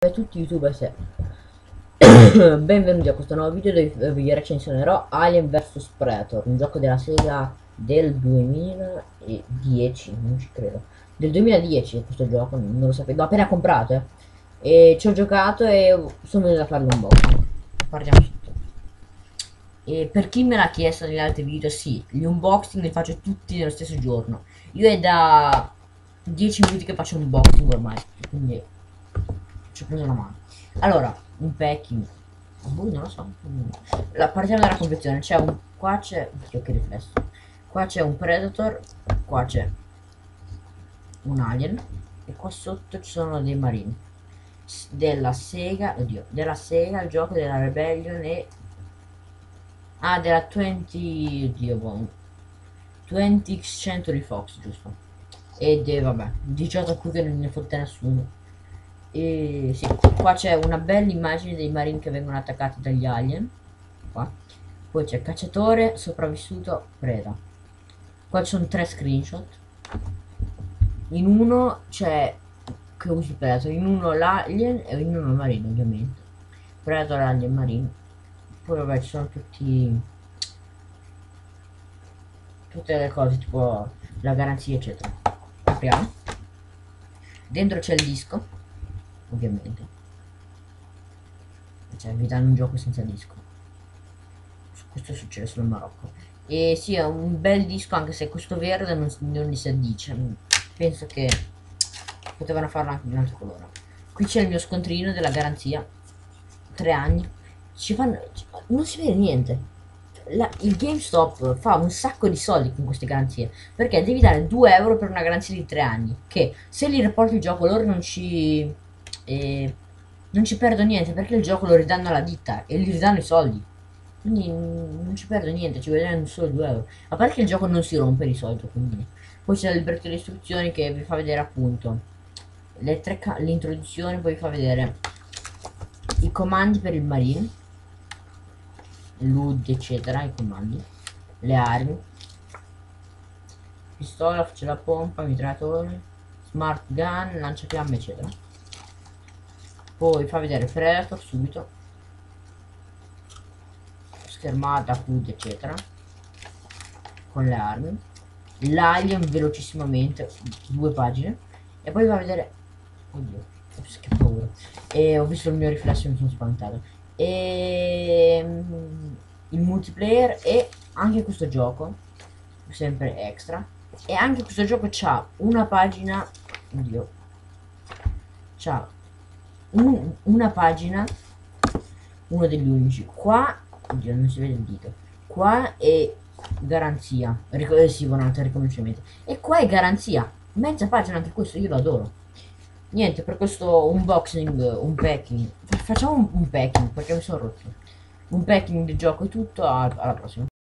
Salve a tutti youtuber benvenuti a questo nuovo video dove vi recensionerò Alien vs Predator, un gioco della Sega del 2010, non ci credo. Del 2010 questo gioco, non lo sapevo, l'ho appena comprato e ci ho giocato e sono venuto a fare l'unboxing. Partiamo subito. E per chi me l'ha chiesto negli altri video, sì, gli unboxing li faccio tutti nello stesso giorno. Io è da 10 minuti che faccio un unboxing ormai, quindi ci ho preso la mano. Allora, un packing. Non lo so. Partiamo dalla confezione. C'è un. Qua c'è. Oddio, che riflesso. Qua c'è un Predator. Qua c'è un Alien. E qua sotto ci sono dei Marine. Della Sega. Oddio. Della Sega, il gioco della Rebellion e. Ah, della 20. Oddio, boh. 20th Century Fox, giusto? Ed vabbè. 18 qui che non ne fotte nessuno. E sì, qua c'è una bella immagine dei marine che vengono attaccati dagli alien. Qua. Poi c'è cacciatore, sopravvissuto, preda. Qua ci sono 3 screenshot. In uno c'è che usi Predator, in uno l'alien e in uno il marine ovviamente. Predator, alien, marine. Poi vabbè ci sono tutte le cose tipo la garanzia eccetera. Apriamo. Dentro c'è il disco. Ovviamente, cioè vi danno un gioco senza disco. Questo succede solo in Marocco. E sì, è un bel disco, anche se questo verde non gli si addice. Penso che potevano farlo anche di un altro colore. Qui c'è il mio scontrino della garanzia, 3 anni. Non si vede niente. Il GameStop fa un sacco di soldi con queste garanzie, perché devi dare 2 euro per una garanzia di 3 anni, che se li riporti il gioco loro non ci perdo niente, perché il gioco lo ridanno alla ditta e gli ridanno i soldi, quindi non ci perdo niente, ci vedono solo 2 euro, a parte che il gioco non si rompe di solito. Quindi poi c'è il libretto di istruzioni che vi fa vedere appunto l'introduzione, poi vi fa vedere i comandi per il marine, LUD eccetera, i comandi, le armi, pistola, fucile a pompa, mitragliatore, smart gun, lanciafiamme eccetera. Poi fa vedere Predator subito, schermata, HUD eccetera, con le armi, l'alien velocissimamente, 2 pagine, e poi va a vedere. Oddio, ops, che paura. E ho visto il mio riflesso e mi sono spaventato. E il multiplayer e anche questo gioco, sempre extra. E anche questo gioco c'ha una pagina. Oddio. C'ha una pagina, uno degli unici. Qua, oddio, non si vede il dito. Qua è garanzia, sì, buonanotte, riconoscimento. E qua è garanzia, mezza pagina, anche questo io lo adoro. Niente, per questo unboxing, un packing, facciamo un packing perché mi sono rotto. Un packing del gioco è tutto, alla prossima.